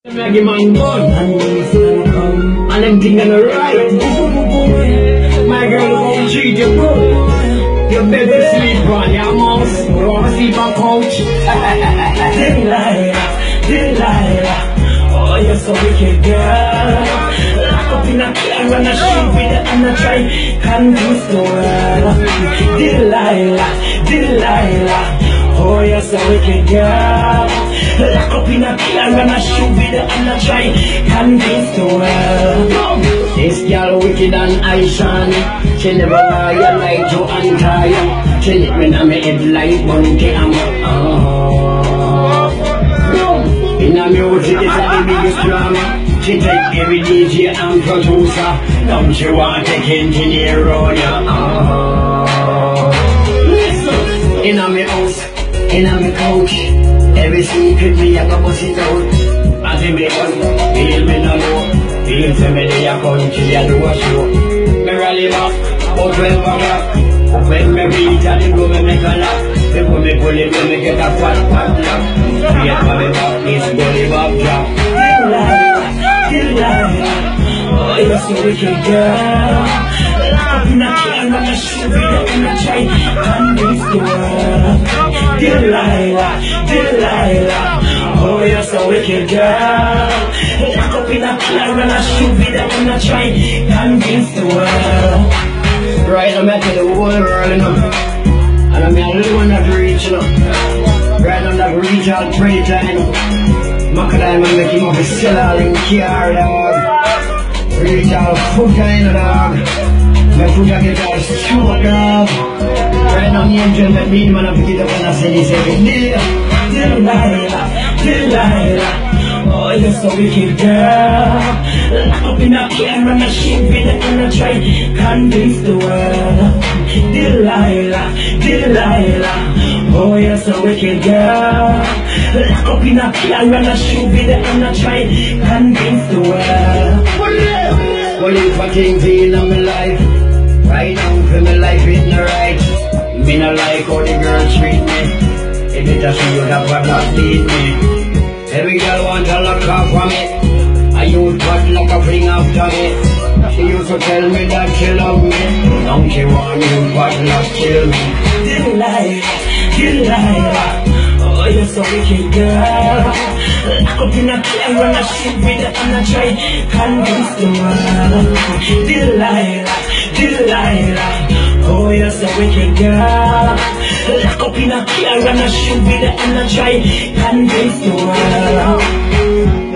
Maggie man gun and them thing on the right. My girl won't treat you good. Your baby sleep on your mouse, wanna sleep on couch. Delilah, Delilah, oh you're so wicked girl. Lock up in a car and a shoot with it and a try confuse the world. Delilah, Delilah, oh you're so wicked girl. Lock up in a car and a shoot with it and a try convince the world. This girl wicked and I shine. She never lie like Joe and Kaya. She hit me on my head like monkey and in a music it's a biggest drama. She take every DJ and producer. Don't you want to take engineer on ya? Listen, in a me house, in a me couch. Every secret me I go bust it out. As in me gun, feel me no know. Feel to me they a country I do a show. Me rally back, about 12 o'clock. When me reach and they go me make a laugh. They put me pull it when me get a fat lock. Straight for me back, this Gully back drop. Delilah, Delilah, oh you're so wicked girl. Lock up in a car and a shoot with it and a try convince the world. Delilah, Delilah, oh you're so wicked girl. Lock up in a car and a shoot with it and a try convince the world. Right now I'm at the whole world, you know. And I'm the only one that reach, you know. Right now that reach out preacher, you know. Macadam and make him up a cellar in car, dog. Reach out foot kind of dog. My foot I get all stroke, dog. Right now me and John that mean man I pick it up and I say this every day. Delilah, Delilah, oh you're so wicked girl. Lock up in a car and a shoot with it and a try convince the world. Delilah, Delilah, oh you're so wicked girl. Lock up in a car and a shoot with it and a try convince the world. Well if I think in my life, right now for my life ain't right. Me not like how the girls treat me. If it doesn't you that what not lead me. Every girl want to lock up for me. I use but like a fling after me. She used to tell me that she love me. Don't she want you but not kill me. Delilah, Delilah, oh you're so wicked girl. Lock up in a car and a shoot with it and a try convince the world. Delilah, Delilah, oh you're so wicked girl. Lock up in a car and a shoot with it and a try convince the world.